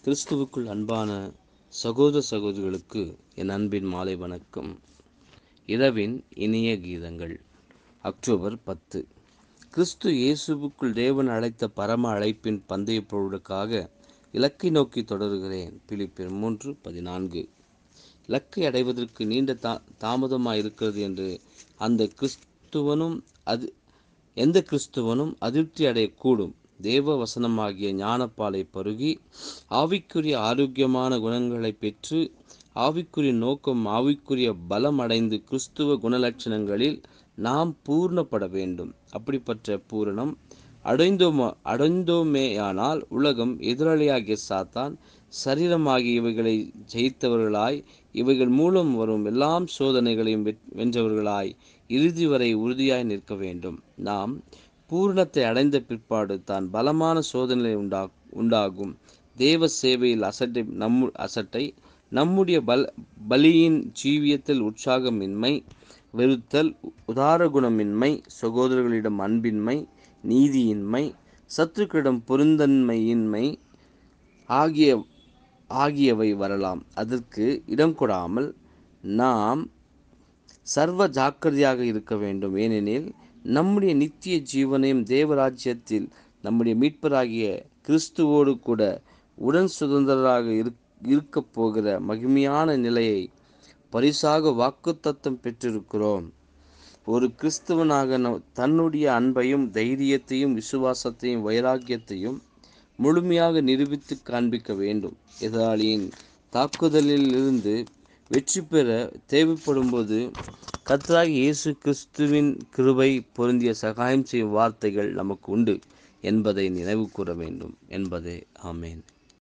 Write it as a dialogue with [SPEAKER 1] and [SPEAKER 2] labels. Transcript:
[SPEAKER 1] கிறிஸ்துவுக்குள் அன்பான சகோதர சகோதரிகளுக்கு என் அன்பின் மாலை வணக்கம். இரவின் இனிய கீதங்கள். அக்டோபர் 10. கிறிஸ்து இயேசுவுக்குள் தேவன் அழைத்த பரம அழைப்பின் பந்தய பொருளுக்காக இலக்கை நோக்கி தொடர்கிறேன். பிலிப்பியர் 3:14. இலக்கை அடைவதற்கு நீண்ட தாமதமாக இருக்கிறது என்று எந்த கிறிஸ்துவனும் அதிருப்தி அடையக்கூடும். தேவ வசனமாகிய ஞானப்பாலை பருகி ஆவிக்குரிய ஆரோக்கியமான குணங்களை பெற்று ஆவிக்குரிய நோக்கம் ஆவிக்குரிய பலம் அடைந்து கிறிஸ்துவ குணலட்சணங்களில் நாம் பூர்ணப்பட வேண்டும். அப்படிப்பட்ட பூரணம் அடைந்தோமேயானால் உலகம் எதிராளியாகிய சாத்தான் சரீரமாகிய இவைகளை ஜெயித்தவர்களாய் இவைகள் மூலம் வரும் எல்லாம் சோதனைகளையும் வென்றவர்களாய் இறுதி வரை உறுதியாய் நிற்க வேண்டும். நாம் பூரணத்தை அடைந்த பிற்பாடு தான் பலமான சோதனை உண்டாகும். தேவ சேவையில் அசட்டை நம்முடைய பலியின் ஜீவியத்தில் உற்சாகமின்மை, வெறுத்தல், உதாரகுணமின்மை, சகோதரர்களிடம் அன்பின்மை, நீதியின்மை, சத்துருக்களிடம் பொருந்தன்மையின்மை ஆகியவை வரலாம். அதற்கு இடம் கொடாமல் நாம் சர்வ ஜாக்கிரதையாக இருக்க வேண்டும். ஏனெனில் நம்முடைய நித்திய ஜீவனையும் தேவராஜ்யத்தில் நம்முடைய மீட்பராகிய கிறிஸ்துவோடு கூட உடன் சுதந்திரராக இருக்கப் போகிற மகிமையான நிலையை பரிசாக வாக்குத்தத்தம் பெற்றிருக்கிறோம். ஒரு கிறிஸ்துவனாக தன்னுடைய அன்பையும் தைரியத்தையும் விசுவாசத்தையும் வைராக்கியத்தையும் முழுமையாக நிரூபித்து காண்பிக்க வேண்டும். எதிராளியின் தாக்குதலில் இருந்து வெற்றி பெற தேவைப்படும்போது கர்த்தராகிய இயேசு கிறிஸ்துவின் கிருபை பொருந்திய சகாயம் செய்யும் வார்த்தைகள் நமக்கு உண்டு என்பதை நினைவு கூற வேண்டும் என்பதே. ஆமேன்.